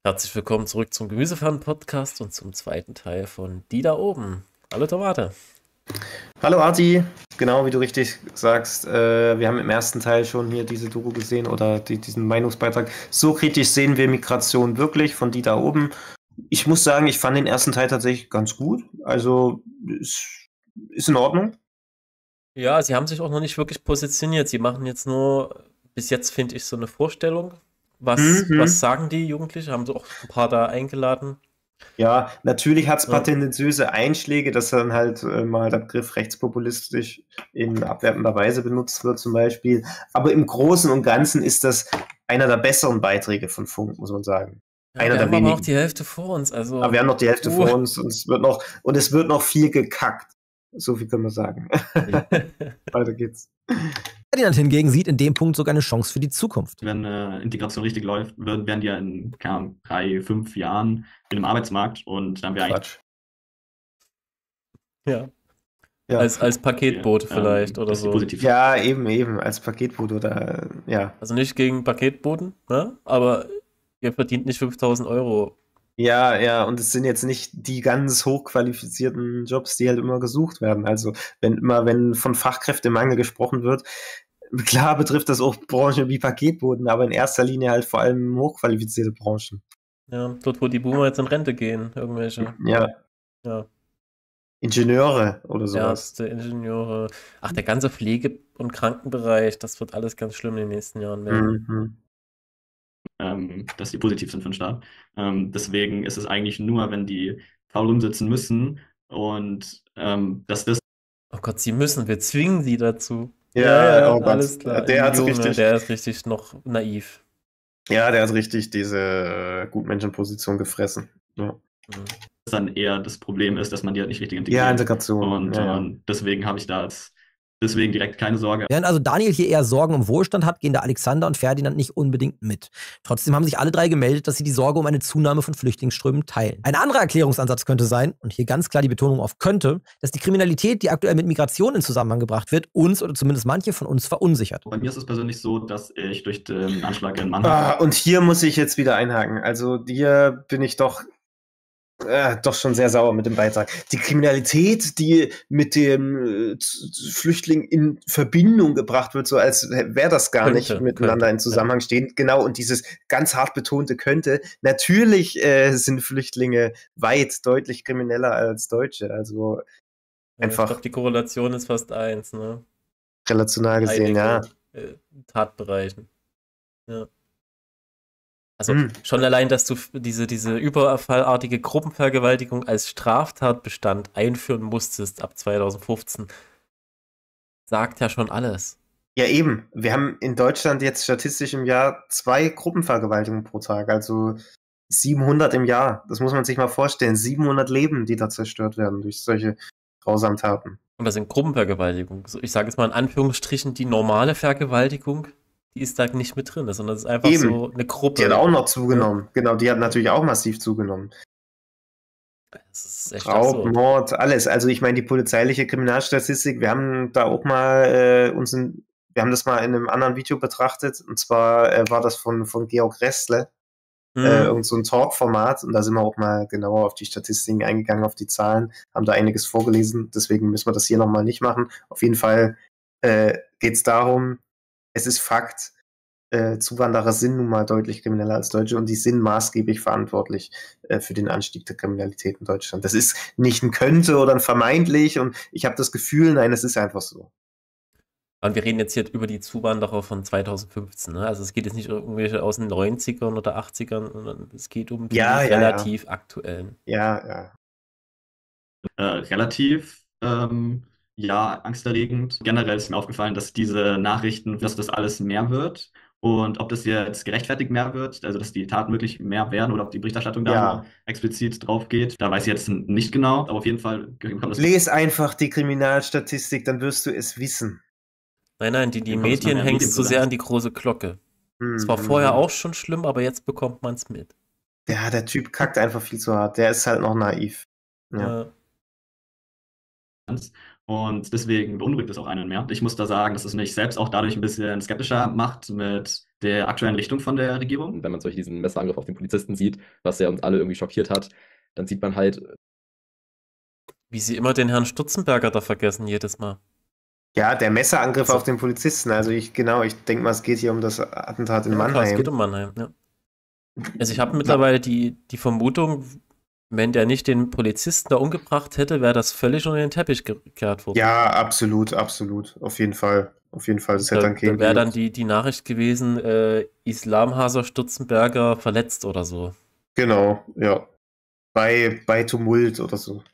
Herzlich willkommen zurück zum Gemüsefan-Podcast und zum zweiten Teil von Die da oben. Hallo Tomate. Hallo Arti, genau wie du richtig sagst, wir haben im ersten Teil schon hier diese Doku gesehen oder diesen Meinungsbeitrag. So kritisch sehen wir Migration wirklich von die da oben. Ich muss sagen, ich fand den ersten Teil tatsächlich ganz gut. Also ist in Ordnung. Ja, sie haben sich auch noch nicht wirklich positioniert. Sie machen jetzt nur, bis jetzt finde ich, so eine Vorstellung. Was Mhm. sagen die Jugendlichen? Haben sie auch ein paar da eingeladen? Ja, natürlich hat es ein paar Ja, tendenziöse Einschläge, dass dann halt mal der Begriff rechtspopulistisch in abwertender Weise benutzt wird zum Beispiel. Aber im Großen und Ganzen ist das einer der besseren Beiträge von Funk, muss man sagen. ja, Einer wir der haben aber noch wenigen. die Hälfte vor uns. Aber Also, wir haben noch die Hälfte uh. vor uns und es wird noch viel gekackt. So viel können wir sagen. Weiter geht's. Ferdinand hingegen sieht in dem Punkt sogar eine Chance für die Zukunft. Wenn Integration richtig läuft, werden die ja in, keine Ahnung, 3, 5 Jahren in einem Arbeitsmarkt und dann wäre eigentlich Quatsch. Ja. Ja. Als Paketboot vielleicht oder dass die so. positiv Ja, eben, als Paketboot oder, ja. Also nicht gegen Paketboten, ne? Aber ihr verdient nicht 5.000 Euro. Ja, und es sind jetzt nicht die ganz hochqualifizierten Jobs, die halt immer gesucht werden. Also, wenn von Fachkräftemangel gesprochen wird, klar betrifft das auch Branchen wie Paketboten, aber in erster Linie halt vor allem hochqualifizierte Branchen. Ja, dort, wo die Boomer jetzt in Rente gehen, irgendwelche. Ja, Ja, Ingenieure oder sowas. Ärzte, Ingenieure. Ach, der ganze Pflege- und Krankenbereich, das wird alles ganz schlimm in den nächsten Jahren werden. Mhm. dass die positiv sind für den Staat. Deswegen ist es eigentlich nur, wenn die faul rumsitzen müssen und dass das Oh Gott, sie müssen, wir zwingen sie dazu. Ja, oh alles Gott, klar. der Ein hat Junge, richtig, der ist richtig noch naiv. ja, der hat richtig diese Gutmenschenposition gefressen. Ja, Mhm. dann eher das Problem ist, dass man die halt nicht richtig ja, integriert. Integration. Und Ja. deswegen habe ich da deswegen direkt keine Sorge. Während also Daniel hier eher Sorgen um Wohlstand hat, gehen da Alexander und Ferdinand nicht unbedingt mit. Trotzdem haben sich alle drei gemeldet, dass sie die Sorge um eine Zunahme von Flüchtlingsströmen teilen. Ein anderer Erklärungsansatz könnte sein, und hier ganz klar die Betonung auf könnte, dass die Kriminalität, die aktuell mit Migration in Zusammenhang gebracht wird, uns oder zumindest manche von uns verunsichert. Bei mir ist es persönlich so, dass ich durch den Anschlag in Mannheim Und hier muss ich jetzt wieder einhaken. Also hier bin ich doch schon sehr sauer mit dem Beitrag. Die Kriminalität, die mit dem Flüchtling in Verbindung gebracht wird, so als wäre das gar nicht miteinander in Zusammenhang stehen. Genau, und dieses ganz hart betonte könnte. Natürlich sind Flüchtlinge weit deutlich krimineller als Deutsche. Also einfach Ich glaube, die Korrelation ist fast 1, ne? relational gesehen, ja. Tatbereichen. Ja. Also schon allein, dass du diese überfallartige Gruppenvergewaltigung als Straftatbestand einführen musstest ab 2015, sagt ja schon alles. Ja, eben. Wir haben in Deutschland jetzt statistisch im Jahr 2 Gruppenvergewaltigungen pro Tag, also 700 im Jahr. Das muss man sich mal vorstellen. 700 Leben, die da zerstört werden durch solche grausamen Taten. Und das sind Gruppenvergewaltigungen. Ich sage jetzt mal in Anführungsstrichen, die normale Vergewaltigung, die ist da nicht mit drin, sondern das ist einfach Eben. so eine Gruppe. Die hat auch noch zugenommen. Ja. Genau, die hat natürlich auch massiv zugenommen. Das ist echt Raub, absurd. Mord, alles. Also ich meine, die polizeiliche Kriminalstatistik, wir haben da auch mal wir haben das mal in einem anderen Video betrachtet, und zwar war das von Georg Restle, irgend so ein Talk-Format, und da sind wir auch mal genauer auf die Statistiken eingegangen, auf die Zahlen, haben da einiges vorgelesen, deswegen müssen wir das hier nochmal nicht machen. Auf jeden Fall geht es darum, es ist Fakt, Zuwanderer sind nun mal deutlich krimineller als Deutsche, und die sind maßgeblich verantwortlich für den Anstieg der Kriminalität in Deutschland. Das ist nicht ein könnte oder ein vermeintlich, und ich habe das Gefühl, nein, es ist einfach so. Und wir reden jetzt hier über die Zuwanderer von 2015, ne? Also es geht jetzt nicht irgendwelche aus den 90ern oder 80ern, sondern es geht um die relativ aktuellen. Ja. Relativ, ja, angsterregend. Generell ist mir aufgefallen, dass diese Nachrichten, dass das alles mehr wird. Und ob das jetzt gerechtfertigt mehr wird, also dass die Taten wirklich mehr werden oder ob die Berichterstattung da nur explizit drauf geht, da weiß ich jetzt nicht genau, aber auf jeden Fall kommt das. Les einfach die Kriminalstatistik, dann wirst du es wissen. Nein, die Medien hängen zu sehr an die große Glocke. Es war vorher auch schon schlimm, aber jetzt bekommt man es mit. Ja, der Typ kackt einfach viel zu hart. Der ist halt noch naiv. Ja. Und deswegen beunruhigt es auch einen mehr. Ich muss da sagen, dass es mich selbst auch dadurch ein bisschen skeptischer macht mit der aktuellen Richtung von der Regierung. Wenn man solch diesen Messerangriff auf den Polizisten sieht, was ja uns alle irgendwie schockiert hat, dann sieht man halt, wie sie immer den Herrn Stutzenberger da vergessen, jedes Mal. Ja, der Messerangriff auf den Polizisten. Also ich denke mal, es geht hier um das Attentat in Mannheim. Klar, es geht um Mannheim, ja. Also ich habe mittlerweile die Vermutung, wenn der nicht den Polizisten da umgebracht hätte, wäre das völlig unter den Teppich gekehrt worden. Ja, absolut. Auf jeden Fall. Das hätte dann Da wäre dann die Nachricht gewesen, Islamhaser Stutzenberger verletzt oder so. Genau, ja. Bei Tumult oder so.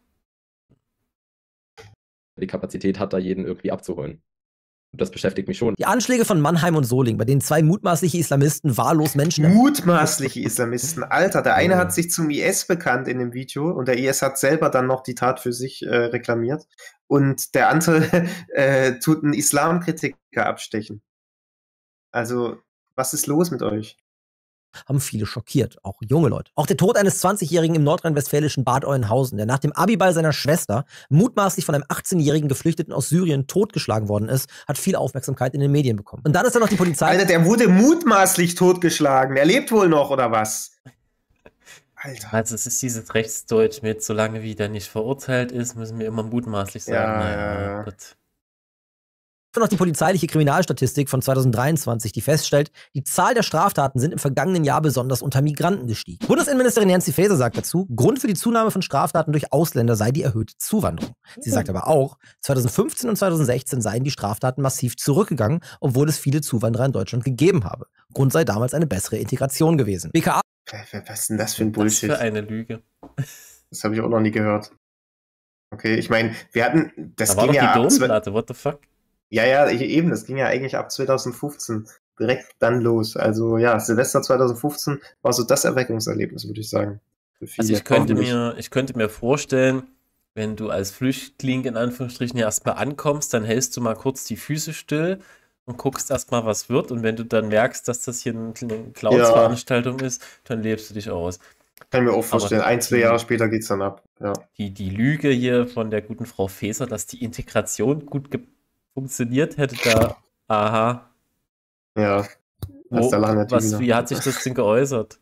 die Kapazität hat, da jeden irgendwie abzuholen. Und das beschäftigt mich schon. Die Anschläge von Mannheim und Solingen, bei denen 2 mutmaßliche Islamisten wahllos Menschen... Mutmaßliche Islamisten. Alter, der eine hat sich zum IS bekannt in dem Video und der IS hat selber dann noch die Tat für sich reklamiert. Und der andere tut einen Islamkritiker abstechen. Also, was ist los mit euch? Haben viele schockiert, auch junge Leute. Auch der Tod eines 20-Jährigen im nordrhein-westfälischen Bad Oeynhausen, der nach dem Abiball seiner Schwester mutmaßlich von einem 18-jährigen Geflüchteten aus Syrien totgeschlagen worden ist, hat viel Aufmerksamkeit in den Medien bekommen. Und dann ist da noch die Polizei... Alter, der wurde mutmaßlich totgeschlagen. Er lebt wohl noch, oder was? Alter. Also es ist dieses Rechtsdeutsch mit, solange wie der nicht verurteilt ist, müssen wir immer mutmaßlich sagen. Ja. Gut. Noch die polizeiliche Kriminalstatistik von 2023, die feststellt, die Zahl der Straftaten sind im vergangenen Jahr besonders unter Migranten gestiegen. Bundesinnenministerin Nancy Faeser sagt dazu, Grund für die Zunahme von Straftaten durch Ausländer sei die erhöhte Zuwanderung. Sie sagt aber auch, 2015 und 2016 seien die Straftaten massiv zurückgegangen, obwohl es viele Zuwanderer in Deutschland gegeben habe. Grund sei damals eine bessere Integration gewesen. BKA. Was ist denn das für ein Bullshit? Das für eine Lüge. Das habe ich auch noch nie gehört. Okay, ich meine, wir hatten, das da ging ja ab... What the fuck? Ja, eben, das ging ja eigentlich ab 2015 direkt dann los. Also ja, Silvester 2015 war so das Erweckungserlebnis, würde ich sagen. Also ich könnte mir vorstellen, wenn du als Flüchtling in Anführungsstrichen erstmal ankommst, dann hältst du mal kurz die Füße still und guckst erstmal, was wird. Und wenn du dann merkst, dass das hier eine Clowns-Veranstaltung ist, dann lebst du dich aus. Kann ich mir auch vorstellen. 1-2 Jahre später geht's dann ab. Ja. Die Lüge hier von der guten Frau Faeser, dass die Integration gut funktioniert hätte, da, aha. Ja. Wie hat sich das denn geäußert?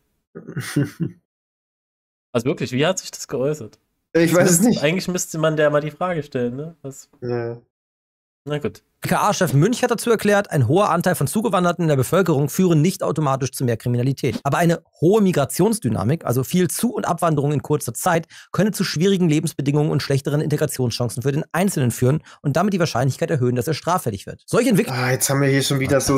Also wirklich, wie hat sich das geäußert? Ich weiß es nicht. Eigentlich müsste man der mal die Frage stellen, ne? Ja. Na gut. BKA-Chef Münch hat dazu erklärt, ein hoher Anteil von Zugewanderten in der Bevölkerung führe nicht automatisch zu mehr Kriminalität. Aber eine hohe Migrationsdynamik, also viel Zu- und Abwanderung in kurzer Zeit, könne zu schwierigen Lebensbedingungen und schlechteren Integrationschancen für den Einzelnen führen und damit die Wahrscheinlichkeit erhöhen, dass er straffällig wird. Solche Entwicklungen... jetzt haben wir hier schon wieder so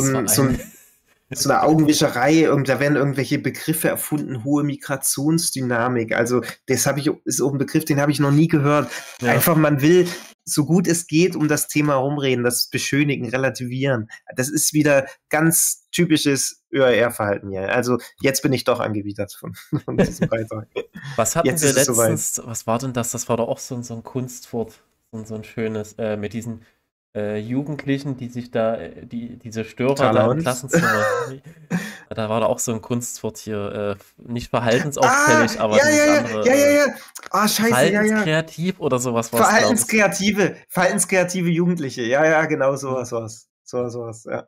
eine Augenwischerei, und da werden irgendwelche Begriffe erfunden, hohe Migrationsdynamik. Also das ist auch ein Begriff, den habe ich noch nie gehört. Ja. Einfach, man will so gut es geht um das Thema rumreden, das beschönigen, relativieren. Das ist wieder ganz typisches ÖR-Verhalten hier. Also jetzt bin ich doch angewidert von diesem Beitrag. Was hatten wir letztens, was war denn das? Das war doch auch so ein Kunstwort, so ein schönes, mit diesen Jugendlichen, die sich da, diese Störer da im Klassenzimmer, da war da auch so ein Kunstwort hier, nicht verhaltensauffällig, aber andere. Ja. Ah, scheiße, Verhaltenskreativ oder sowas war es. Verhaltenskreative Jugendliche. Ja, genau, sowas, ja.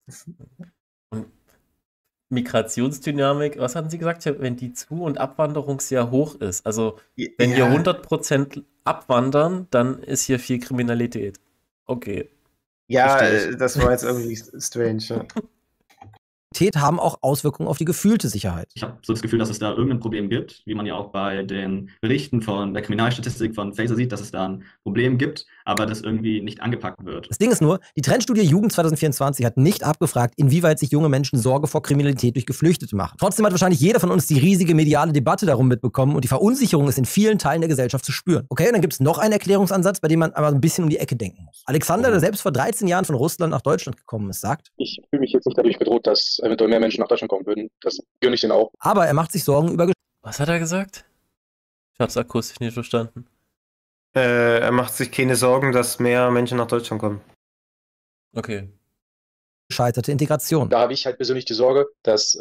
Und Migrationsdynamik, was hatten Sie gesagt? Wenn die Zu- und Abwanderung sehr hoch ist, also wenn wir 100% abwandern, dann ist hier viel Kriminalität. Okay. Ja, das war jetzt irgendwie strange. Ja. Haben auch Auswirkungen auf die gefühlte Sicherheit. Ich habe so das Gefühl, dass es da irgendein Problem gibt, wie man ja auch bei den Berichten von der Kriminalstatistik von Faeser sieht, dass es da ein Problem gibt, aber das irgendwie nicht angepackt wird. Das Ding ist nur, die Trendstudie Jugend 2024 hat nicht abgefragt, inwieweit sich junge Menschen Sorge vor Kriminalität durch Geflüchtete machen. Trotzdem hat wahrscheinlich jeder von uns die riesige mediale Debatte darum mitbekommen und die Verunsicherung ist in vielen Teilen der Gesellschaft zu spüren. Okay, und dann gibt es noch einen Erklärungsansatz, bei dem man aber ein bisschen um die Ecke denken muss. Alexander, der selbst vor 13 Jahren von Russland nach Deutschland gekommen ist, sagt: Ich fühle mich jetzt nicht dadurch bedroht, dass eventuell mehr Menschen nach Deutschland kommen würden. Das gönne ich denen auch. Aber er macht sich Sorgen über... Was hat er gesagt? Ich habe es akustisch nicht verstanden. Er macht sich keine Sorgen, dass mehr Menschen nach Deutschland kommen. Okay. Gescheiterte Integration. Da habe ich halt persönlich die Sorge, dass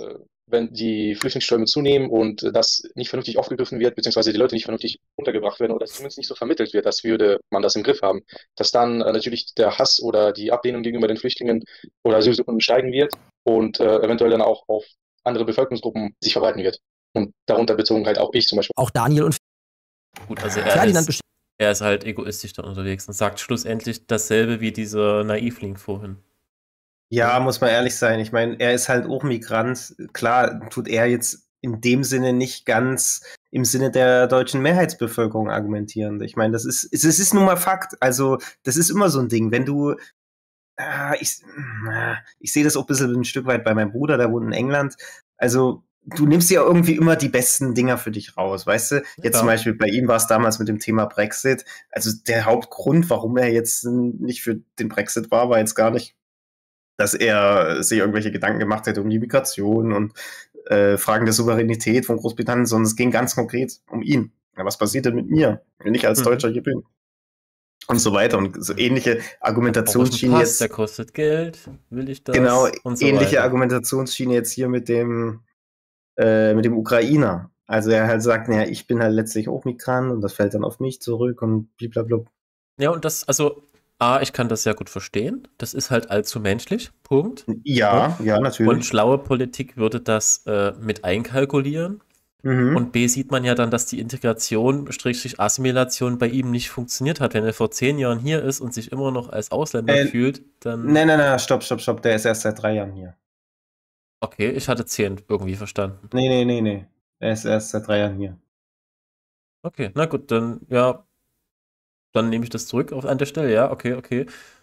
wenn die Flüchtlingsströme zunehmen und das nicht vernünftig aufgegriffen wird, beziehungsweise die Leute nicht vernünftig untergebracht werden oder zumindest nicht so vermittelt wird, als würde man das im Griff haben, dass dann natürlich der Hass oder die Ablehnung gegenüber den Flüchtlingen oder Asylsuchenden steigen wird und eventuell dann auch auf andere Bevölkerungsgruppen sich verbreiten wird. Und darunter bezogen halt auch ich zum Beispiel. Auch Daniel und Gut, also er ist halt egoistisch dann unterwegs und sagt schlussendlich dasselbe wie dieser Naivling vorhin. Ja, muss man ehrlich sein. Ich meine, er ist halt auch Migrant. Klar, tut er jetzt in dem Sinne nicht ganz im Sinne der deutschen Mehrheitsbevölkerung argumentieren. Ich meine, es ist nun mal Fakt. Also, das ist immer so ein Ding. Wenn du, ich sehe das auch ein Stück weit bei meinem Bruder, der wohnt in England. Also, du nimmst ja irgendwie immer die besten Dinger für dich raus, weißt du? Jetzt zum Beispiel bei ihm war es damals mit dem Thema Brexit. Also, der Hauptgrund, warum er jetzt nicht für den Brexit war jetzt gar nicht, dass er sich irgendwelche Gedanken gemacht hätte um die Migration und Fragen der Souveränität von Großbritannien, sondern es ging ganz konkret um ihn. Ja, was passiert denn mit mir, wenn ich als Deutscher hier bin? Und so weiter. Und so ähnliche Argumentationsschiene jetzt. Der kostet Geld, will ich das? Genau, und so ähnliche weiter. Argumentationsschiene jetzt hier mit dem Ukrainer. Also er halt sagt, naja, ich bin halt letztlich auch Migrant und das fällt dann auf mich zurück und blablabla. Ja, und das, also ich kann das sehr gut verstehen. Das ist halt allzu menschlich. Punkt. Ja, natürlich. Und schlaue Politik würde das mit einkalkulieren. Und B sieht man ja dann, dass die Integration, Assimilation bei ihm nicht funktioniert hat. Wenn er vor 10 Jahren hier ist und sich immer noch als Ausländer fühlt, dann... Nein, stopp. Der ist erst seit 3 Jahren hier. Okay, ich hatte 10 irgendwie verstanden. Nee. Er ist erst seit 3 Jahren hier. Okay, na gut, dann, ja... Dann nehme ich das zurück an der Stelle, ja, okay.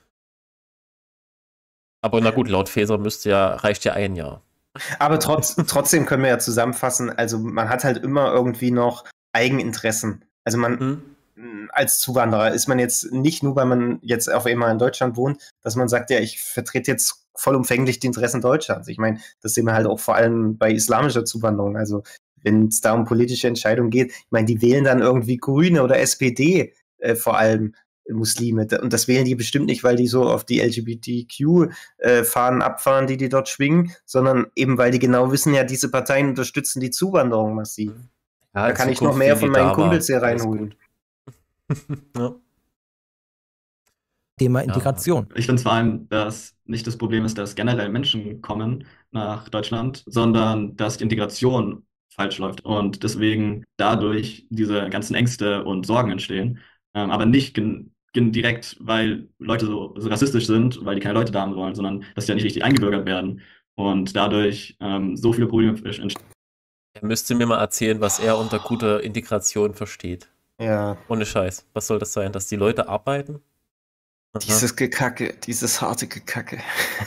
Aber na gut, laut Faeser reicht ja 1 Jahr. Aber trotzdem können wir ja zusammenfassen, also man hat halt immer irgendwie noch Eigeninteressen. Also man als Zuwanderer ist man jetzt nicht nur, weil man jetzt auf einmal in Deutschland wohnt, dass man sagt, ja, ich vertrete jetzt vollumfänglich die Interessen Deutschlands. Ich meine, das sehen wir halt auch vor allem bei islamischer Zuwanderung. Also wenn es da um politische Entscheidungen geht, ich meine, die wählen dann irgendwie Grüne oder SPD, vor allem Muslime. Und das wählen die bestimmt nicht, weil die so auf die LGBTQ-Fahnen abfahren, die dort schwingen, sondern eben, weil die genau wissen, ja, diese Parteien unterstützen die Zuwanderung massiv. Ja, da kann ich noch mehr von meinen Kumpels hier reinholen. Ja. Thema Integration. Ich finde vor allem, dass nicht das Problem ist, dass generell Menschen kommen nach Deutschland, sondern dass die Integration falsch läuft und deswegen dadurch diese ganzen Ängste und Sorgen entstehen. Aber nicht direkt, weil Leute so rassistisch sind, weil die keine Leute da haben wollen, sondern dass die ja nicht richtig eingebürgert werden und dadurch so viele Probleme entstehen. Er müsste mir mal erzählen, was er unter guter Integration versteht. Ja. Ohne Scheiß. Was soll das sein? Dass die Leute arbeiten? Aha. Dieses harte Gekacke.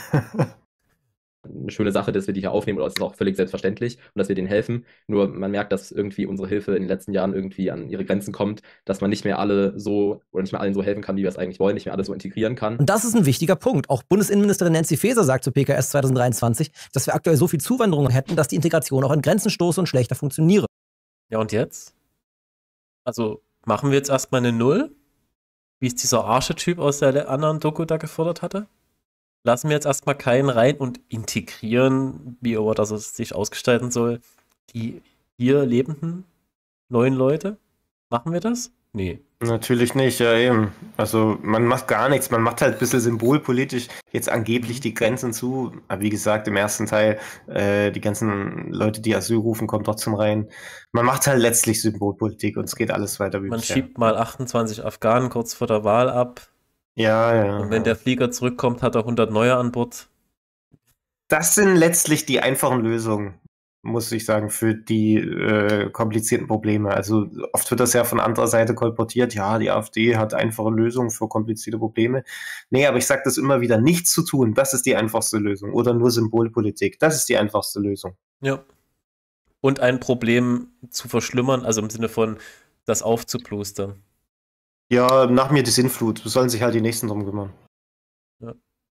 Eine schöne Sache, dass wir die hier aufnehmen, oder es ist auch völlig selbstverständlich und dass wir denen helfen. Nur man merkt, dass irgendwie unsere Hilfe in den letzten Jahren irgendwie an ihre Grenzen kommt, dass man nicht mehr allen so helfen kann, wie wir es eigentlich wollen, nicht mehr alle so integrieren kann. Und das ist ein wichtiger Punkt. Auch Bundesinnenministerin Nancy Faeser sagt zu PKS 2023, dass wir aktuell so viel Zuwanderung hätten, dass die Integration auch an Grenzen stoße und schlechter funktioniere. Ja, und jetzt? Also machen wir jetzt erstmal eine Null, wie es dieser Arschetyp aus der anderen Doku da gefordert hatte? Lassen wir jetzt erstmal keinen rein und integrieren, wie immer das sich ausgestalten soll, die hier lebenden neuen Leute? Machen wir das? Nee. Natürlich nicht, ja eben. Also man macht gar nichts, man macht halt ein bisschen symbolpolitisch jetzt angeblich die Grenzen zu. Aber wie gesagt, im ersten Teil, die ganzen Leute, die Asyl rufen, kommen trotzdem rein. Man macht halt letztlich Symbolpolitik und es geht alles weiter wie bisher. Man schiebt mal 28 Afghanen kurz vor der Wahl ab. Ja. Und wenn der Flieger zurückkommt, hat er 100 neue an Bord. Das sind letztlich die einfachen Lösungen, muss ich sagen, für die komplizierten Probleme. Also oft wird das ja von anderer Seite kolportiert, ja, die AfD hat einfache Lösungen für komplizierte Probleme. Nee, aber ich sage das immer wieder, nichts zu tun, das ist die einfachste Lösung. Oder nur Symbolpolitik, das ist die einfachste Lösung. Ja. Und ein Problem zu verschlimmern, also im Sinne von das aufzuplustern. Ja, nach mir die Sintflut. Sollen sich halt die Nächsten drum kümmern. Ja.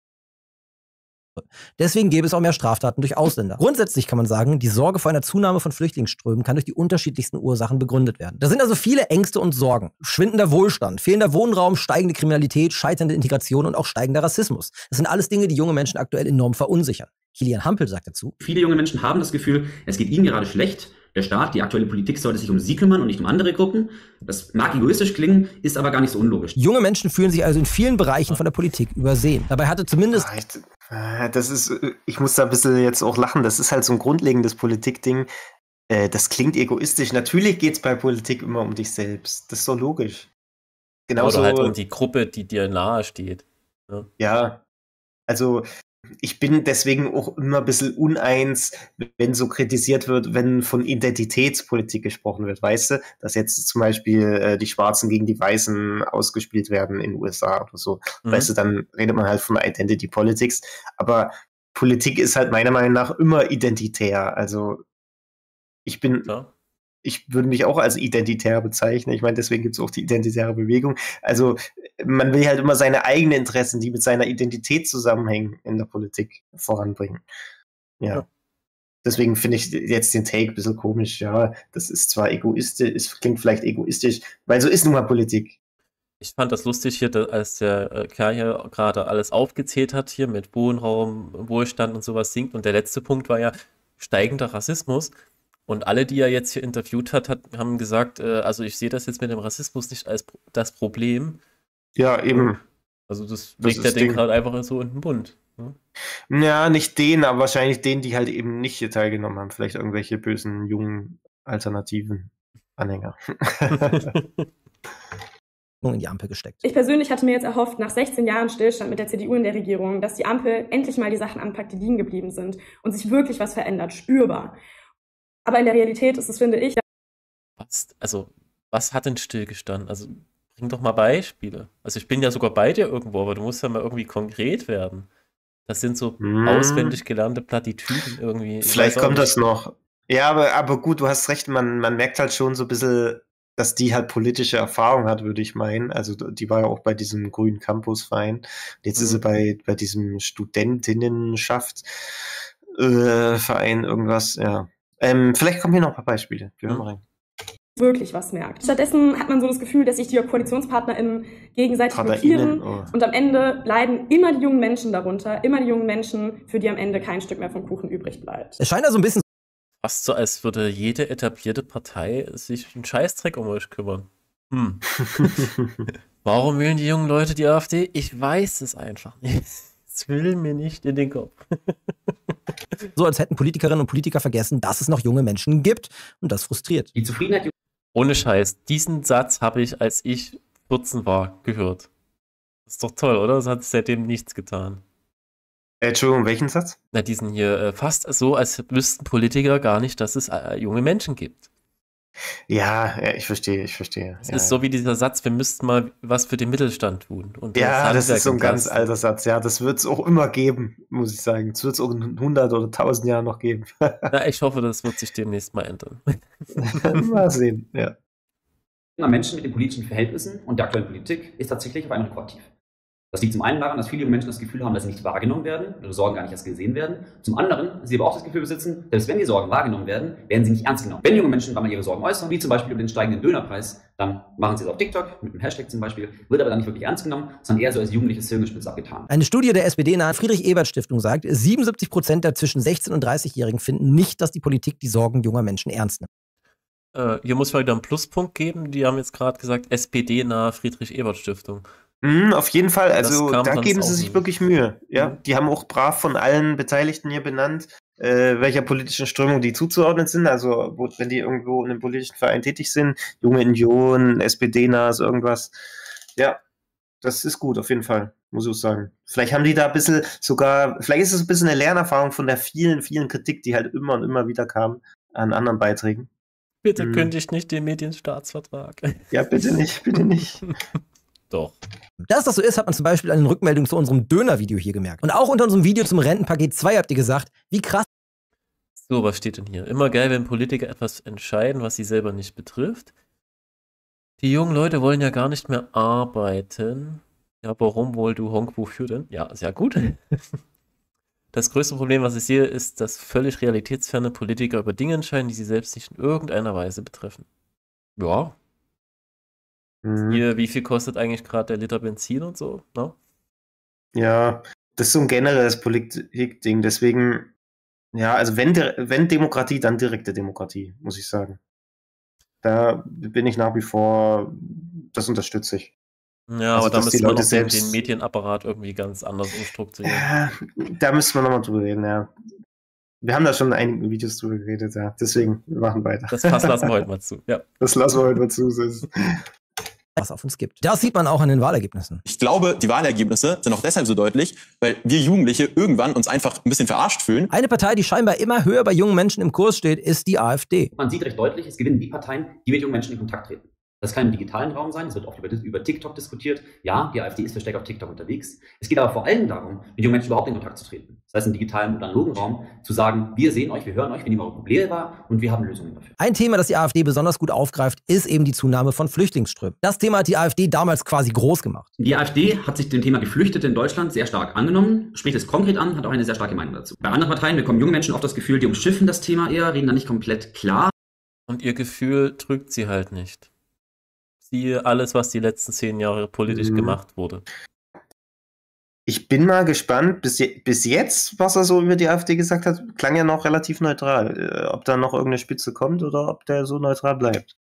Deswegen gäbe es auch mehr Straftaten durch Ausländer. Grundsätzlich kann man sagen, die Sorge vor einer Zunahme von Flüchtlingsströmen kann durch die unterschiedlichsten Ursachen begründet werden. Da sind also viele Ängste und Sorgen. Schwindender Wohlstand, fehlender Wohnraum, steigende Kriminalität, scheiternde Integration und auch steigender Rassismus. Das sind alles Dinge, die junge Menschen aktuell enorm verunsichern. Kilian Hampel sagt dazu: Viele junge Menschen haben das Gefühl, es geht ihnen gerade schlecht. Der Staat, die aktuelle Politik sollte sich um sie kümmern und nicht um andere Gruppen. Das mag egoistisch klingen, ist aber gar nicht so unlogisch. Junge Menschen fühlen sich also in vielen Bereichen von der Politik übersehen. Dabei hatte zumindest... Ich muss da ein bisschen jetzt auch lachen, das ist halt so ein grundlegendes Politikding. Das klingt egoistisch. Natürlich geht es bei Politik immer um dich selbst. Das ist doch logisch. Genauso oder halt um die Gruppe, die dir nahe steht. Ja, also ich bin deswegen auch immer ein bisschen uneins, wenn so kritisiert wird, wenn von Identitätspolitik gesprochen wird, weißt du? Dass jetzt zum Beispiel die Schwarzen gegen die Weißen ausgespielt werden in den USA oder so. Weißt du, dann redet man halt von Identity Politics. Aber Politik ist halt meiner Meinung nach immer identitär. Also ich würde mich auch als identitär bezeichnen. Ich meine, deswegen gibt es auch die identitäre Bewegung. Also man will halt immer seine eigenen Interessen, die mit seiner Identität zusammenhängen, in der Politik voranbringen. Ja. Deswegen finde ich jetzt den Take ein bisschen komisch. Ja, das ist zwar egoistisch, es klingt vielleicht egoistisch, weil so ist nun mal Politik. Ich fand das lustig hier, als der Kerl hier gerade alles aufgezählt hat, hier mit Wohnraum, Wohlstand und sowas sinkt. Und der letzte Punkt war ja steigender Rassismus. Und alle, die er jetzt hier interviewt hat, haben gesagt, also ich sehe das jetzt mit dem Rassismus nicht als das Problem. Ja, eben. Also das legt der Ding gerade einfach so in den Mund. Ne? Ja, nicht den, aber wahrscheinlich den, die halt eben nicht hier teilgenommen haben. Vielleicht irgendwelche bösen, jungen, alternativen Anhänger. In die Ampel gesteckt. Ich persönlich hatte mir jetzt erhofft, nach 16 Jahren Stillstand mit der CDU in der Regierung, dass die Ampel endlich mal die Sachen anpackt, die liegen geblieben sind und sich wirklich was verändert, spürbar. Aber in der Realität ist es, finde ich... Was hat denn stillgestanden? Also bring doch mal Beispiele. Also ich bin ja sogar bei dir irgendwo, aber du musst ja mal irgendwie konkret werden. Das sind so auswendig gelernte Plattitüden irgendwie. Vielleicht kommt das noch. Ja, aber gut, du hast recht, man merkt halt schon so ein bisschen, dass die halt politische Erfahrung hat, würde ich meinen. Also die war ja auch bei diesem grünen Campusverein. Jetzt ist sie bei diesem Studentinnenschaftsverein irgendwas, ja. Vielleicht kommen hier noch ein paar Beispiele. Wir hören mal rein. Wirklich was merkt. Stattdessen hat man so das Gefühl, dass sich die KoalitionspartnerInnen gegenseitig blockieren und am Ende leiden immer die jungen Menschen darunter, immer die jungen Menschen, für die am Ende kein Stück mehr vom Kuchen übrig bleibt. Es scheint also ein bisschen fast so, als würde jede etablierte Partei sich einen Scheißdreck um euch kümmern. Warum wählen die jungen Leute die AfD? Ich weiß es einfach nicht. Es will mir nicht in den Kopf. So, als hätten Politikerinnen und Politiker vergessen, dass es noch junge Menschen gibt. Und das frustriert. Die Zufriedenheit... Ohne Scheiß, diesen Satz habe ich, als ich 14 war, gehört. Das ist doch toll, oder? Das hat seitdem nichts getan. Entschuldigung, welchen Satz? Na, diesen hier, fast so, als wüssten Politiker gar nicht, dass es junge Menschen gibt. Ja, ich verstehe. Es ist so wie dieser Satz, wir müssten mal was für den Mittelstand tun. Und das ist so ein ganz alter Satz. Ja, das wird es auch immer geben, muss ich sagen. Es wird es auch in 100 oder 1000 Jahren noch geben. Na, ich hoffe, das wird sich demnächst mal ändern. Mal sehen, ja. Menschen mit den politischen Verhältnissen und der aktuellen Politik ist tatsächlich auf einmal kooperativ. Das liegt zum einen daran, dass viele junge Menschen das Gefühl haben, dass sie nicht wahrgenommen werden, oder Sorgen gar nicht erst gesehen werden. Zum anderen, sie aber auch das Gefühl besitzen, selbst wenn die Sorgen wahrgenommen werden, werden sie nicht ernst genommen. Wenn junge Menschen mal ihre Sorgen äußern, wie zum Beispiel über den steigenden Dönerpreis, dann machen sie es auf TikTok, mit einem Hashtag zum Beispiel, wird aber dann nicht wirklich ernst genommen, sondern eher so als jugendliches Hirngespitz abgetan. Eine Studie der SPD-nahen Friedrich-Ebert-Stiftung sagt, 77% der zwischen 16 und 30-Jährigen finden nicht, dass die Politik die Sorgen junger Menschen ernst nimmt. Hier muss man wieder einen Pluspunkt geben. Die haben jetzt gerade gesagt, SPD-nahe Friedrich-Ebert-Stiftung. Auf jeden Fall, also da geben sie sich wirklich Mühe. Ja, die haben auch brav von allen Beteiligten hier benannt, welcher politischen Strömung die zuzuordnen sind. Also wenn die irgendwo in einem politischen Verein tätig sind, Junge Union, SPD-nah, so irgendwas. Ja, das ist gut, auf jeden Fall, muss ich sagen. Vielleicht haben die da ein bisschen vielleicht ist es ein bisschen eine Lernerfahrung von der vielen, vielen Kritik, die halt immer und immer wieder kam an anderen Beiträgen. Bitte kündigt nicht den Medienstaatsvertrag. Ja, bitte nicht, bitte nicht. Doch. Dass das so ist, hat man zum Beispiel an den Rückmeldungen zu unserem Döner-Video hier gemerkt. Und auch unter unserem Video zum Rentenpaket 2 habt ihr gesagt, wie krass. So, was steht denn hier? Immer geil, wenn Politiker etwas entscheiden, was sie selber nicht betrifft. Die jungen Leute wollen ja gar nicht mehr arbeiten. Ja, warum wohl, du Honk, wofür denn? Ja, sehr gut. Das größte Problem, was ich sehe, ist, dass völlig realitätsferne Politiker über Dinge entscheiden, die sie selbst nicht in irgendeiner Weise betreffen. Ja. Hier, wie viel kostet eigentlich gerade der Liter Benzin und so? No? Ja, Das ist so ein generelles Politikding. Deswegen, ja, also wenn Demokratie, dann direkte Demokratie, muss ich sagen. Da bin ich nach wie vor, das unterstütze ich. Ja, also, aber da müssen wir noch den Medienapparat irgendwie ganz anders umstrukturieren. Ja, da müssen wir nochmal drüber reden, ja. Wir haben da schon einige Videos drüber geredet, ja. Deswegen, wir machen weiter. Das Fass lassen wir heute mal zu, ja. Das lassen wir heute mal zu. Was auf uns gibt. Das sieht man auch an den Wahlergebnissen. Ich glaube, die Wahlergebnisse sind auch deshalb so deutlich, weil wir Jugendliche irgendwann uns einfach ein bisschen verarscht fühlen. Eine Partei, die scheinbar immer höher bei jungen Menschen im Kurs steht, ist die AfD. Man sieht recht deutlich, es gewinnen die Parteien, die mit jungen Menschen in Kontakt treten. Das kann im digitalen Raum sein, es wird oft über TikTok diskutiert. Ja, die AfD ist verstärkt auf TikTok unterwegs. Es geht aber vor allem darum, mit jungen Menschen überhaupt in Kontakt zu treten. Das heißt, im digitalen und analogen Raum zu sagen, wir sehen euch, wir hören euch, wir nehmen eure Probleme wahr und wir haben Lösungen dafür. Ein Thema, das die AfD besonders gut aufgreift, ist eben die Zunahme von Flüchtlingsströmen. Das Thema hat die AfD damals quasi groß gemacht. Die AfD hat sich dem Thema Geflüchtete in Deutschland sehr stark angenommen, spricht es konkret an, hat auch eine sehr starke Meinung dazu. Bei anderen Parteien bekommen junge Menschen oft das Gefühl, die umschiffen das Thema eher, reden da nicht komplett klar. Und ihr Gefühl trügt sie halt nicht. Siehe alles, was die letzten 10 Jahre politisch gemacht wurde. Ich bin mal gespannt, bis jetzt, was er so über die AfD gesagt hat, klang ja noch relativ neutral. Ob da noch irgendeine Spitze kommt oder ob der so neutral bleibt.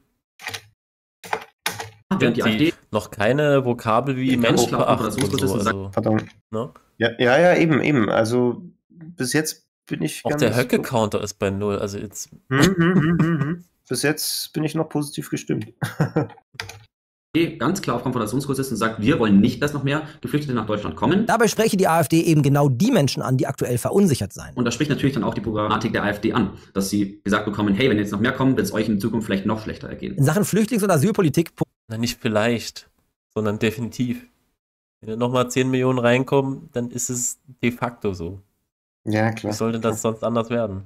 Während die AfD noch keine Vokabel wie Mensch beachtet und so. Also, pardon. No? Ja, eben. Also bis jetzt bin ich auch der Höcke-Counter ist bei 0. Also jetzt... Bis jetzt bin ich noch positiv gestimmt. Ganz klar auf Konfrontationskurs ist und sagt, wir wollen nicht, dass noch mehr Geflüchtete nach Deutschland kommen. Dabei spreche die AfD eben genau die Menschen an, die aktuell verunsichert seien. Und das spricht natürlich dann auch die Problematik der AfD an, dass sie gesagt bekommen, hey, wenn jetzt noch mehr kommen, wird es euch in Zukunft vielleicht noch schlechter ergehen. In Sachen Flüchtlings- und Asylpolitik... Na, nicht vielleicht, sondern definitiv. Wenn nochmal 10 Millionen reinkommen, dann ist es de facto so. Ja, klar. Wie sollte das sonst anders werden?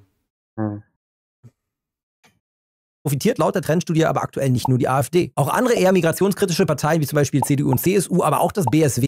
Profitiert laut der Trendstudie aber aktuell nicht nur die AfD. Auch andere eher migrationskritische Parteien, wie zum Beispiel CDU und CSU, aber auch das BSW.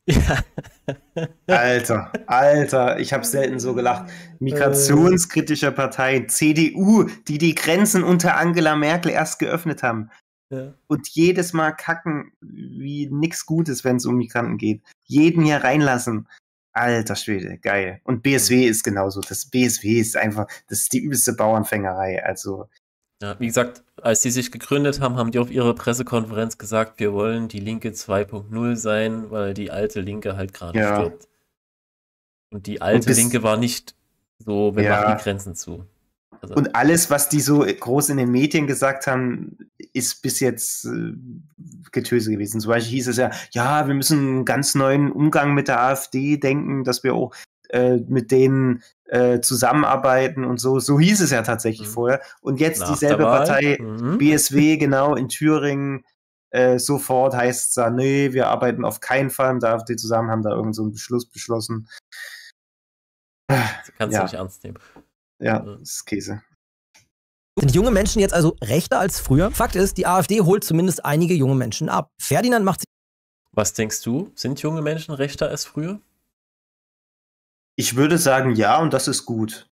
Alter, ich habe selten so gelacht. Migrationskritische Parteien, CDU, die Grenzen unter Angela Merkel erst geöffnet haben. Ja. Und jedes Mal kacken wie nix Gutes, wenn es um Migranten geht. Jeden hier reinlassen. Alter Schwede, geil. Und BSW ist genauso. Das BSW ist einfach, das ist die übelste Bauernfängerei. Also... Ja, wie gesagt, als die sich gegründet haben, haben die auf ihrer Pressekonferenz gesagt, wir wollen die Linke 2.0 sein, weil die alte Linke halt gerade stirbt. Und die alte Linke war nicht so, wir machen die Grenzen zu. Also, und alles, was die so groß in den Medien gesagt haben, ist bis jetzt Getöse gewesen. Zum Beispiel hieß es ja, wir müssen einen ganz neuen Umgang mit der AfD denken, dass wir auch mit denen zusammenarbeiten und so. So hieß es ja tatsächlich vorher. Und jetzt dieselbe Partei, BSW, genau, in Thüringen, sofort heißt es da, nee, wir arbeiten auf keinen Fall mit der AfD zusammen, haben da irgend so einen Beschluss beschlossen. Das kannst du nicht ernst nehmen. Ja, das ist Käse. Sind junge Menschen jetzt also rechter als früher? Fakt ist, die AfD holt zumindest einige junge Menschen ab. Ferdinand macht sich... Was denkst du? Sind junge Menschen rechter als früher? Ich würde sagen, ja, und das ist gut.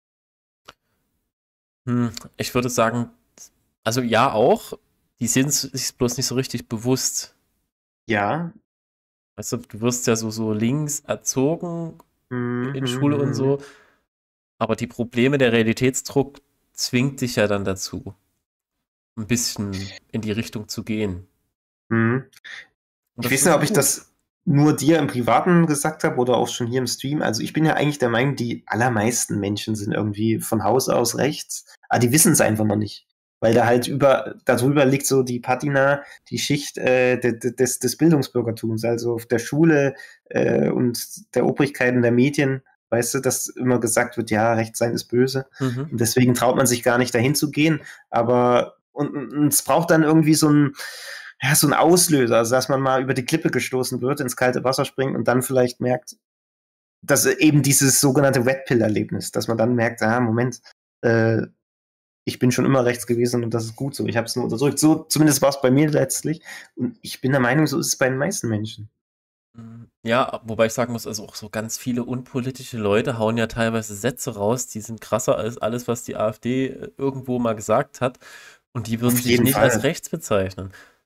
Ich würde sagen, also ja auch, die sind sich bloß nicht so richtig bewusst. Ja. Weißt du, du wirst ja so links erzogen in Schule und so, aber die Probleme, der Realitätsdruck zwingt dich ja dann dazu, ein bisschen in die Richtung zu gehen. Ich weiß nicht, ob ich das nur dir im Privaten gesagt habe oder auch schon hier im Stream. Also ich bin ja eigentlich der Meinung, die allermeisten Menschen sind irgendwie von Haus aus rechts, aber die wissen es einfach noch nicht. Weil da halt darüber liegt so die Patina, die Schicht des Bildungsbürgertums, also auf der Schule und der Obrigkeiten der Medien, weißt du, dass immer gesagt wird, ja, rechts sein ist böse. Und deswegen traut man sich gar nicht dahin zu gehen. Aber und es braucht dann irgendwie so ein Auslöser, also dass man mal über die Klippe gestoßen wird, ins kalte Wasser springt und dann vielleicht merkt, dass eben dieses sogenannte Red-Pill-Erlebnis, dass man dann merkt, Moment, ich bin schon immer rechts gewesen und das ist gut so, ich habe es nur unterdrückt. So, zumindest war es bei mir letztlich. Und ich bin der Meinung, so ist es bei den meisten Menschen. Ja, wobei ich sagen muss, also auch so ganz viele unpolitische Leute hauen ja teilweise Sätze raus, die sind krasser als alles, was die AfD irgendwo mal gesagt hat. Und die würden sich nicht als rechts bezeichnen.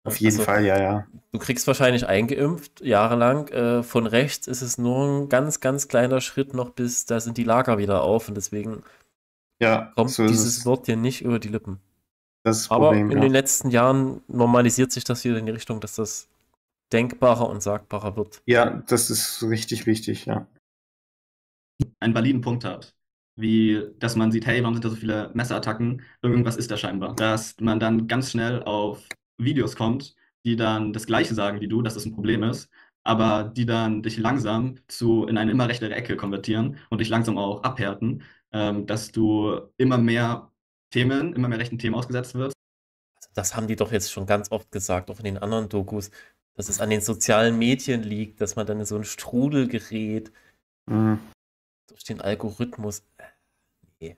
Auf jeden Fall, ja. Du kriegst wahrscheinlich eingeimpft, jahrelang. Von rechts ist es nur ein ganz, ganz kleiner Schritt noch bis, da sind die Lager wieder auf und deswegen kommt so dieses Wort dir nicht über die Lippen. Das ist das Aber Problem, in den letzten Jahren normalisiert sich das wieder in die Richtung, dass das denkbarer und sagbarer wird. Ja, das ist richtig wichtig, ja. Einen validen Punkt hat, wie dass man sieht, hey, warum sind da so viele Messerattacken? Irgendwas ist da scheinbar. Dass man dann ganz schnell auf Videos kommt, die dann das Gleiche sagen wie du, dass das ein Problem ist, aber die dann dich langsam in eine immer rechtere Ecke konvertieren und dich langsam auch abhärten, dass du immer mehr rechten Themen ausgesetzt wirst. Also das haben die doch jetzt schon ganz oft gesagt, auch in den anderen Dokus, dass es an den sozialen Medien liegt, dass man dann in so einen Strudel gerät. Durch den Algorithmus. Nee.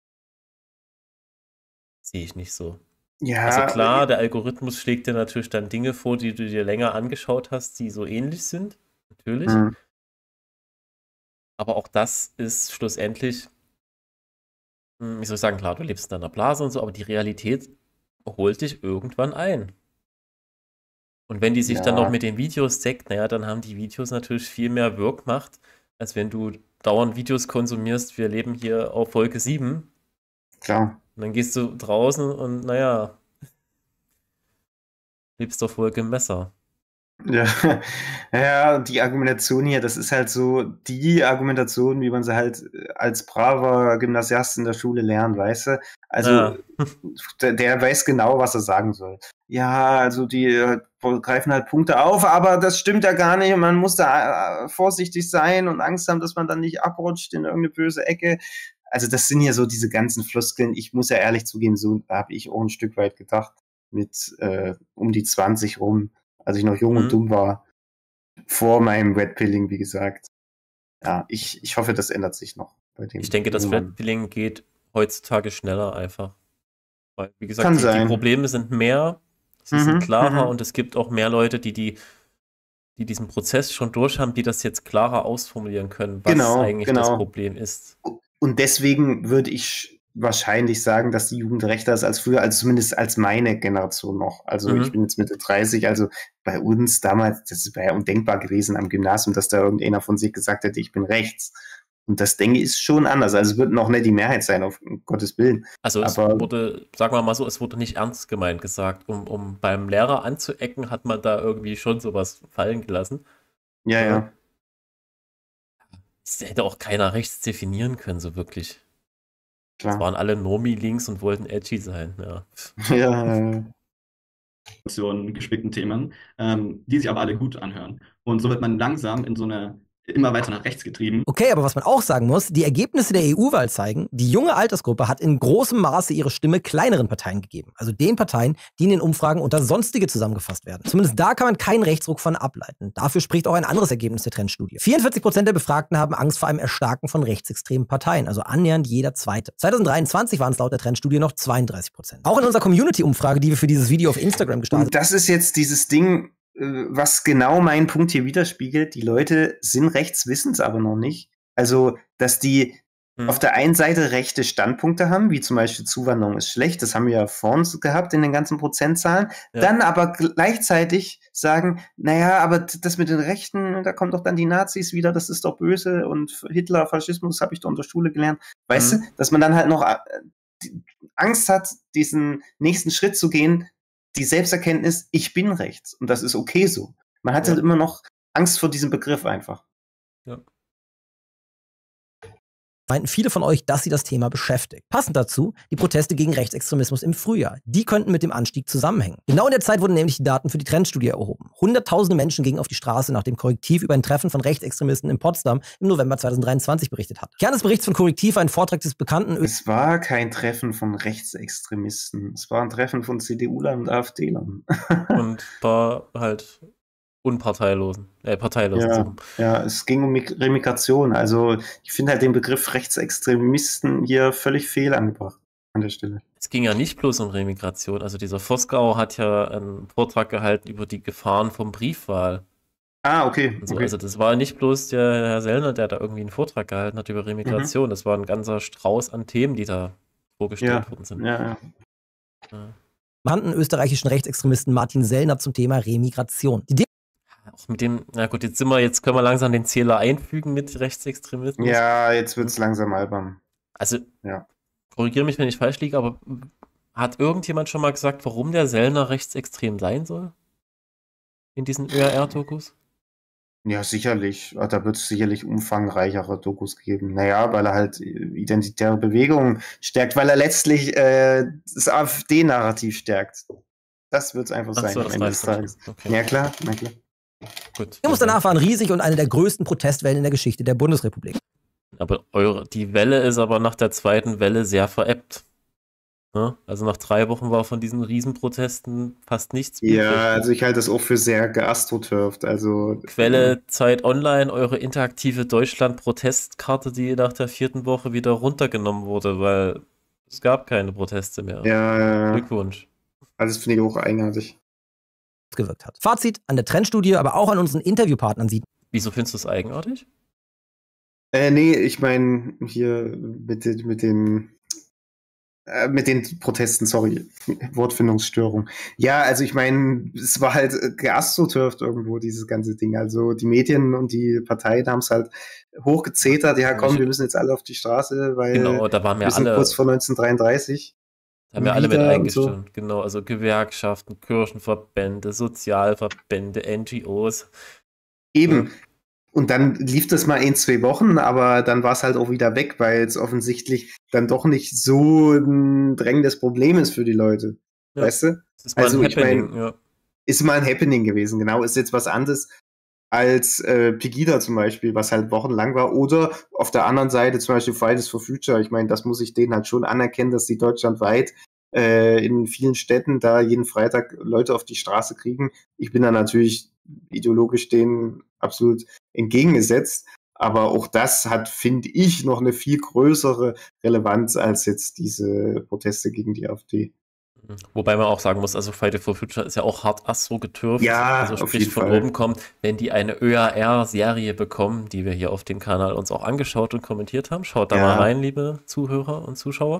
Sehe ich nicht so. Ja, also klar, der Algorithmus schlägt dir natürlich dann Dinge vor, die du dir länger angeschaut hast, die so ähnlich sind. Natürlich. Aber auch das ist schlussendlich, wie soll ich sagen, klar, du lebst in deiner Blase und so, aber die Realität holt dich irgendwann ein. Und wenn die sich dann noch mit den Videos deckt, naja, dann haben die Videos natürlich viel mehr Wirkmacht, als wenn du dauernd Videos konsumierst. Wir leben hier auf Wolke 7. Klar. Und dann gehst du draußen und naja, lebst auf Wolke Messer. Ja, die Argumentation hier, das ist halt so die Argumentation, wie man sie halt als braver Gymnasiast in der Schule lernt, weißt du? Also der weiß genau, was er sagen soll. Ja, also die greifen halt Punkte auf, aber das stimmt ja gar nicht und man muss da vorsichtig sein und Angst haben, dass man dann nicht abrutscht in irgendeine böse Ecke. Also das sind ja so diese ganzen Floskeln. Ich muss ja ehrlich zugeben, so habe ich auch ein Stück weit gedacht, mit um die 20 rum, als ich noch jung und dumm war, vor meinem Redpilling, wie gesagt. Ja, ich hoffe, das ändert sich noch bei dem. Ich denke, das Redpilling geht heutzutage schneller einfach. Weil, wie gesagt, die Probleme sind mehr, sie sind klarer und es gibt auch mehr Leute, die diesen Prozess schon durch haben, die das jetzt klarer ausformulieren können, was eigentlich das Problem ist. Und deswegen würde ich wahrscheinlich sagen, dass die Jugend rechter ist als früher, also zumindest als meine Generation noch. Also ich bin jetzt Mitte 30, also bei uns damals, das wäre ja undenkbar gewesen am Gymnasium, dass da irgendeiner von sich gesagt hätte, ich bin rechts. Und das, denke ich, ist schon anders. Also es wird noch nicht die Mehrheit sein, auf Gottes Willen. Also es wurde, sagen wir mal so, es wurde nicht ernst gemeint gesagt. Um beim Lehrer anzuecken, hat man da irgendwie schon sowas fallen gelassen. Ja. Das hätte auch keiner rechts definieren können, so wirklich. Klar. Es waren alle Normi-Links und wollten edgy sein, Ja. Gespickten Themen, die sich aber alle gut anhören. Und so wird man langsam in so eine immer weiter nach rechts getrieben. Okay, aber was man auch sagen muss, die Ergebnisse der EU-Wahl zeigen, die junge Altersgruppe hat in großem Maße ihre Stimme kleineren Parteien gegeben. Also den Parteien, die in den Umfragen unter Sonstige zusammengefasst werden. Zumindest da kann man keinen Rechtsruck von ableiten. Dafür spricht auch ein anderes Ergebnis der Trendstudie. 44% der Befragten haben Angst vor einem Erstarken von rechtsextremen Parteien, also annähernd jeder zweite. 2023 waren es laut der Trendstudie noch 32%. Auch in unserer Community-Umfrage, die wir für dieses Video auf Instagram gestartet haben. Und das ist jetzt dieses Ding, was genau meinen Punkt hier widerspiegelt. Die Leute sind rechts, wissen es aber noch nicht. Also, dass die auf der einen Seite rechte Standpunkte haben, wie zum Beispiel Zuwanderung ist schlecht, das haben wir ja vorhin gehabt in den ganzen Prozentzahlen, dann aber gleichzeitig sagen, naja, aber das mit den Rechten, da kommen doch dann die Nazis wieder, das ist doch böse und Hitler, Faschismus habe ich doch in der Schule gelernt. Weißt du, dass man dann halt noch Angst hat, diesen nächsten Schritt zu gehen, die Selbsterkenntnis, ich bin rechts. Und das ist okay so. Man hat halt immer noch Angst vor diesem Begriff einfach. Ja. Meinten viele von euch, dass sie das Thema beschäftigt. Passend dazu die Proteste gegen Rechtsextremismus im Frühjahr. Die könnten mit dem Anstieg zusammenhängen. Genau in der Zeit wurden nämlich die Daten für die Trendstudie erhoben. Hunderttausende Menschen gingen auf die Straße, nachdem Korrektiv über ein Treffen von Rechtsextremisten in Potsdam im November 2023 berichtet hat. Kern des Berichts von Korrektiv war ein Vortrag des bekannten... Es war kein Treffen von Rechtsextremisten. Es war ein Treffen von CDU-Lern und AfD-Lern. Und war halt... Parteilosen. Ja, es ging um Remigration. Also ich finde halt den Begriff Rechtsextremisten hier völlig fehl angebracht an der Stelle. Es ging ja nicht bloß um Remigration. Also dieser Vosgau hat ja einen Vortrag gehalten über die Gefahren vom Briefwahl. Okay. So. Also das war nicht bloß der Herr Sellner, der da irgendwie einen Vortrag gehalten hat über Remigration. Das war ein ganzer Strauß an Themen, die da vorgestellt worden sind. Ja. bekannten österreichischen Rechtsextremisten Martin Sellner zum Thema Remigration. Auch mit dem, na gut, jetzt können wir langsam den Zähler einfügen mit Rechtsextremismus. Ja, jetzt wird es langsam albern. Also, korrigiere mich, wenn ich falsch liege, aber hat irgendjemand schon mal gesagt, warum der Sellner rechtsextrem sein soll? In diesen ÖRR-Dokus? Ja, sicherlich. Da wird es sicherlich umfangreichere Dokus geben. Naja, weil er halt identitäre Bewegungen stärkt, weil er letztlich das AfD-Narrativ stärkt. Das wird es einfach sein am Ende des Tages. Okay. Ja, klar, na klar. Gut. Die Jungs danach waren riesig und eine der größten Protestwellen in der Geschichte der Bundesrepublik. Aber die Welle ist aber nach der zweiten Welle sehr verebbt. Ne? Also nach 3 Wochen war von diesen Riesenprotesten fast nichts übrig. Ja, also ich halte das auch für sehr geastroturft. Also, Quelle Zeit Online, eure interaktive Deutschland-Protestkarte, die nach der 4. Woche wieder runtergenommen wurde, weil es gab keine Proteste mehr. Ja. Glückwunsch. Also das finde ich auch eigenartig. Gewirkt hat. Fazit an der Trendstudie, aber auch an unseren Interviewpartnern sieht. Wieso findest du es eigenartig? Nee, ich meine hier mit den Protesten, sorry, Wortfindungsstörung. Ja, also ich meine, es war halt geastroturft irgendwo, dieses ganze Ding. Also die Medien und die Parteien haben es halt hochgezetert. Ja, komm, wir müssen jetzt alle auf die Straße, weil genau, da waren wir sind alle kurz vor 1933. Da haben wir alle mit eingestimmt, so. Genau, also Gewerkschaften, Kirchenverbände, Sozialverbände, NGOs. Eben. Und dann lief das mal 1-2 Wochen, aber dann war es halt auch wieder weg, weil es offensichtlich dann doch nicht so ein drängendes Problem ist für die Leute. Ja. Weißt du? Ist mal ein Happening, ist mal ein Happening gewesen, genau. Ist jetzt was anderes als Pegida zum Beispiel, was halt wochenlang war. Oder auf der anderen Seite zum Beispiel Fridays for Future. Ich meine, das muss ich denen halt schon anerkennen, dass die deutschlandweit in vielen Städten da jeden Freitag Leute auf die Straße kriegen. Ich bin da natürlich ideologisch denen absolut entgegengesetzt. Aber auch das hat, finde ich, noch eine viel größere Relevanz als jetzt diese Proteste gegen die AfD. Wobei man auch sagen muss, also Fridays for Future ist ja auch hart astro getürft. Ja, also auf sprich jeden von Fall. oben kommt, wenn die eine ÖAR-Serie bekommen, die wir hier auf dem Kanal uns auch angeschaut und kommentiert haben. Schaut da mal rein, liebe Zuhörer und Zuschauer.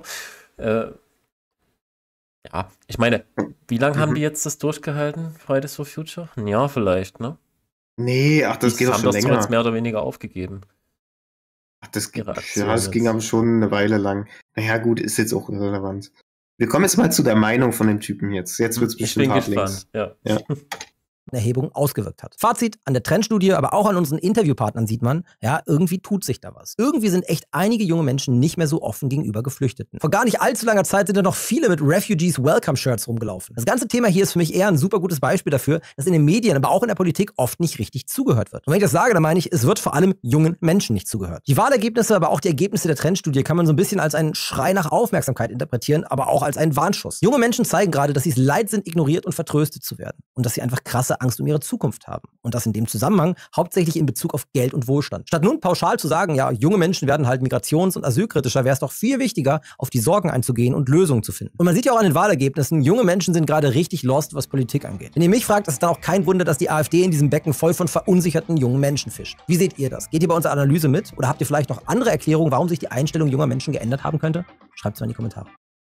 Ja, ich meine, wie lange haben die jetzt das durchgehalten, Fridays for Future? Ein Jahr vielleicht, ne? Nee, ach, das geht doch schon länger. Die haben das mehr oder weniger aufgegeben. Ach, das ging aber schon eine Weile lang. Naja, gut, ist jetzt auch irrelevant. Wir kommen jetzt mal zu der Meinung von dem Typen jetzt. Jetzt wird es bestimmt hart links. Ja. Erhebung ausgewirkt hat. Fazit an der Trendstudie, aber auch an unseren Interviewpartnern sieht man, ja, irgendwie tut sich da was. Irgendwie sind echt einige junge Menschen nicht mehr so offen gegenüber Geflüchteten. Vor gar nicht allzu langer Zeit sind da noch viele mit Refugees Welcome Shirts rumgelaufen. Das ganze Thema hier ist für mich eher ein super gutes Beispiel dafür, dass in den Medien, aber auch in der Politik oft nicht richtig zugehört wird. Und wenn ich das sage, dann meine ich, es wird vor allem jungen Menschen nicht zugehört. Die Wahlergebnisse, aber auch die Ergebnisse der Trendstudie kann man so ein bisschen als einen Schrei nach Aufmerksamkeit interpretieren, aber auch als einen Warnschuss. Junge Menschen zeigen gerade, dass sie es leid sind, ignoriert und vertröstet zu werden. Und dass sie einfach krasse Angst um ihre Zukunft haben. Und das in dem Zusammenhang hauptsächlich in Bezug auf Geld und Wohlstand. Statt nun pauschal zu sagen, ja, junge Menschen werden halt migrations- und asylkritischer, wäre es doch viel wichtiger, auf die Sorgen einzugehen und Lösungen zu finden. Und man sieht ja auch an den Wahlergebnissen, junge Menschen sind gerade richtig lost, was Politik angeht. Wenn ihr mich fragt, ist es dann auch kein Wunder, dass die AfD in diesem Becken voll von verunsicherten jungen Menschen fischt. Wie seht ihr das? Geht ihr bei unserer Analyse mit? Oder habt ihr vielleicht noch andere Erklärungen, warum sich die Einstellung junger Menschen geändert haben könnte? Schreibt es mal in die Kommentare.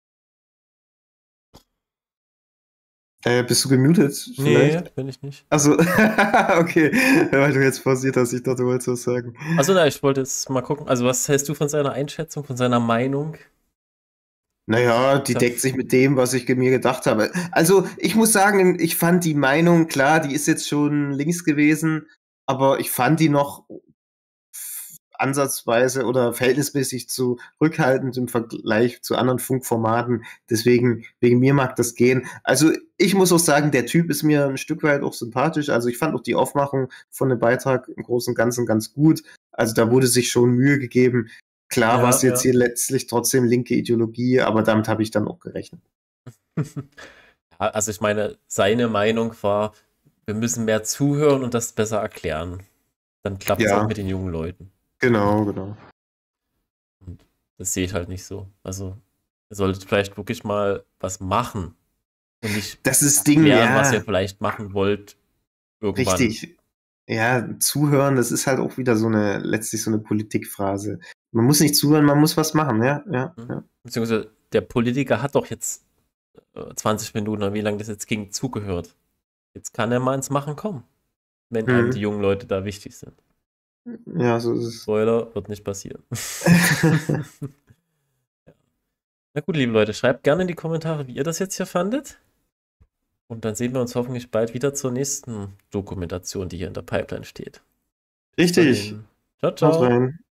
Bist du gemutet? Vielleicht? Nee, bin ich nicht. Also, okay, weil du jetzt pausiert hast, ich dachte, du wolltest was sagen. Also na, ich wollte jetzt mal gucken, also was hältst du von seiner Einschätzung, von seiner Meinung? Naja, die deckt sich mit dem, was ich mir gedacht habe. Also, ich muss sagen, ich fand die Meinung, klar, die ist jetzt schon links gewesen, aber ich fand die noch ansatzweise oder verhältnismäßig zurückhaltend im Vergleich zu anderen Funkformaten. Deswegen, wegen mir mag das gehen. Also ich muss auch sagen, der Typ ist mir ein Stück weit auch sympathisch. Also ich fand auch die Aufmachung von dem Beitrag im Großen und Ganzen ganz gut. Also da wurde sich schon Mühe gegeben. Klar war es jetzt hier letztlich trotzdem linke Ideologie, aber damit habe ich dann auch gerechnet. Also ich meine, seine Meinung war, wir müssen mehr zuhören und das besser erklären. Dann klappt es auch mit den jungen Leuten. Genau. Das sehe ich halt nicht so. Also, ihr solltet vielleicht wirklich mal was machen und nicht das ist erklären, was ihr vielleicht machen wollt irgendwann. Richtig. Ja, zuhören, das ist halt auch wieder letztlich so eine Politikphrase. Man muss nicht zuhören, man muss was machen, ja. Beziehungsweise der Politiker hat doch jetzt 20 Minuten oder wie lange das jetzt ging, zugehört. Jetzt kann er mal ins Machen kommen, wenn einem die jungen Leute da wichtig sind. Ja, so ist es. Spoiler, wird nicht passieren. Ja. Na gut, liebe Leute, schreibt gerne in die Kommentare, wie ihr das jetzt hier fandet. Und dann sehen wir uns hoffentlich bald wieder zur nächsten Dokumentation, die hier in der Pipeline steht. Richtig. Ciao, ciao.